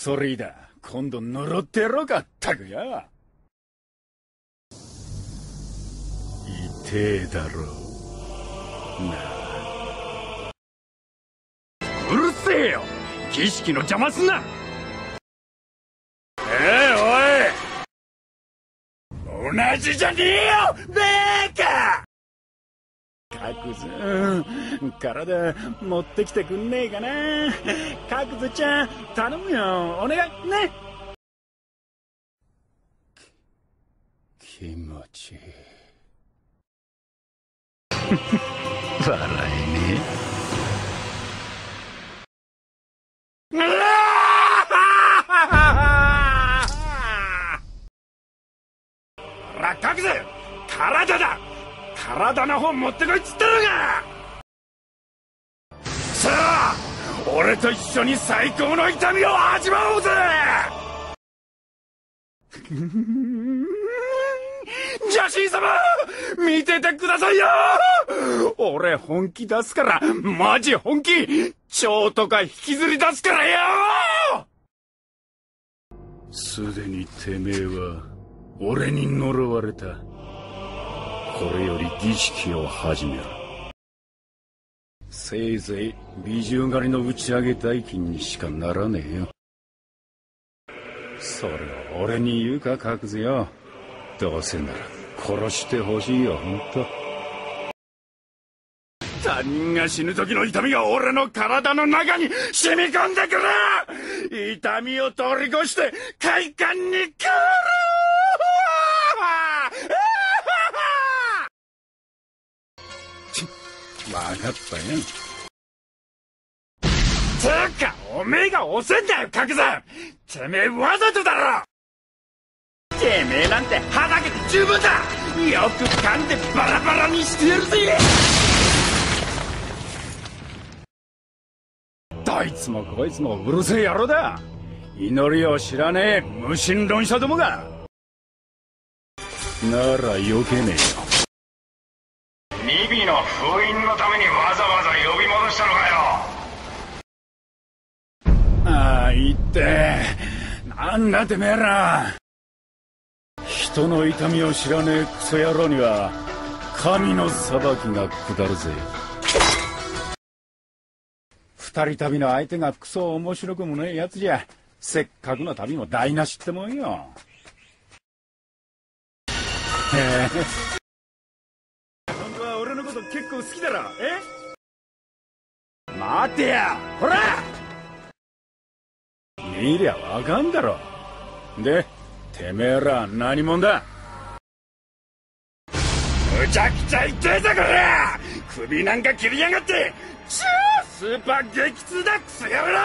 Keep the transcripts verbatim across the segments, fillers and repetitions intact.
それいいだ。今度呪ってやろうかったくや。痛えだろうなあ。うるせえよ、儀式の邪魔すんな。ええおい、同じじゃねえよバカ。カクズ、体持ってきてくんねえかな。カクズちゃん頼むよ、お願いね。気持ちいい。笑えねえ。ほらカクズ、体だ、体の方持ってこいっつったのか。さあ俺と一緒に最高の痛みを味わおうぜ。邪神様見ててくださいよ。俺本気出すから、マジ本気。蝶とか引きずり出すからよ。すでにてめえは俺に呪われた。これより儀式を始めろ。せいぜい美獣狩りの打ち上げ代金にしかならねえよ。それを俺に言うかカクズよ。どうせなら殺してほしいよ、ほんと。他人が死ぬ時の痛みが俺の体の中に染み込んでくる。痛みを通り越して快感に変わる。わかったよ。つうかおめえが押せんだよカクズ。てめえわざとだろ。てめえなんてはだけて十分だ。よく噛んでバラバラにしてやるぜ。どいつもこいつもうるせえ野郎だ。祈りを知らねえ無神論者どもが。なら余計ねえよ。 ニビの封印のためにわざわざ呼び戻したのかよ。 ああ言って、なんだてめえら。人の痛みを知らねえクソ野郎には神の裁きが下るぜ。二人旅の相手がクソ面白くもねえやつじゃ、せっかくの旅も台無しってもんよ。へえ、本当は俺のこと結構好きだろ。え、待てやほら。見りゃわかんだろ。でてめえら何者だ。むちゃくちゃ痛えぞこら。首なんか切りやがって超スーパー激痛だクソ野郎。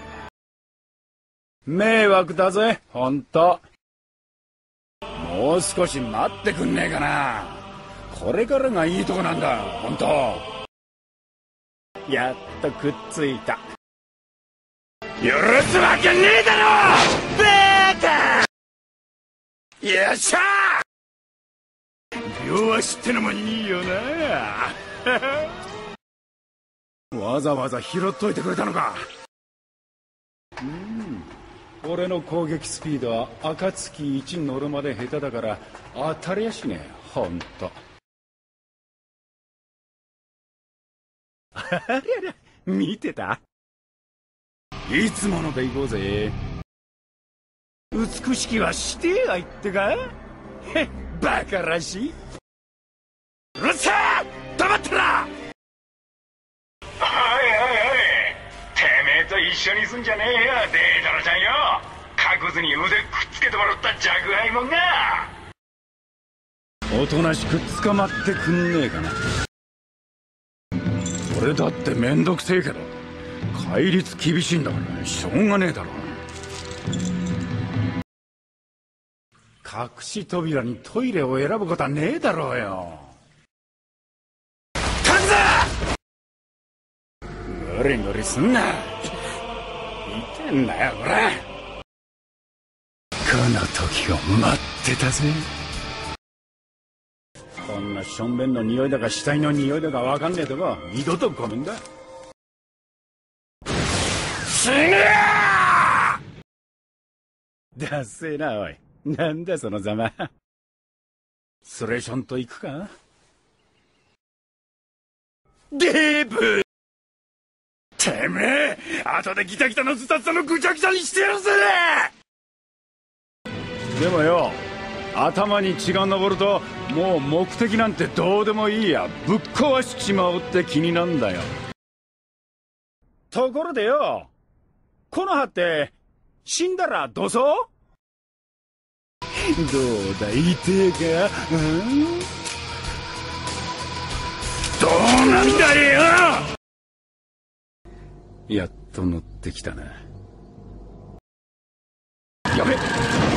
迷惑だぜほんと。もう少し待ってくんねえかな。これからがいいとこなんだほんと。やっとくっついた。許すわけねえだろバカ。よっしゃー。両足ってのもいいよな。わざわざ拾っといてくれたのか。うん、俺の攻撃スピードは暁一乗るまで下手だから当たりやしねえほんと。ありゃりゃ見てた。いつもので行こうぜ。美しきはしてえわ言ってか。へっバカらしい。うるせえ黙ってら。 おいおいおい、てめえと一緒にすんじゃねえよデータラちゃんよ。各自に腕くっつけてもらった弱敗もんが。 おとなしく捕まってくんねえかな。俺だってめんどくせえけど戒律厳しいんだからしょうがねえだろ。隠し扉にトイレを選ぶことはねえだろうよ。カクズノリノリすんな。見てんだよこら。この時を待ってたぜ。こんなしょんべんの匂いだか死体の匂いだかわかんねえとこ二度とごめんだ。死ねー。 だっせえな、おい。なんだそのざま。スレションと行くか？デーブ！てめえ、後でギタギタのズタズタのぐちゃぐちゃにしてやるぜ！でもよ、頭に血が上るともう目的なんてどうでもいいや、ぶっ壊しちまおうって気になんだよ。ところでよ、この葉って死んだらどうそう？どうだ、痛えか？うん？どうなんだよ！やっと乗ってきたな。やべっ！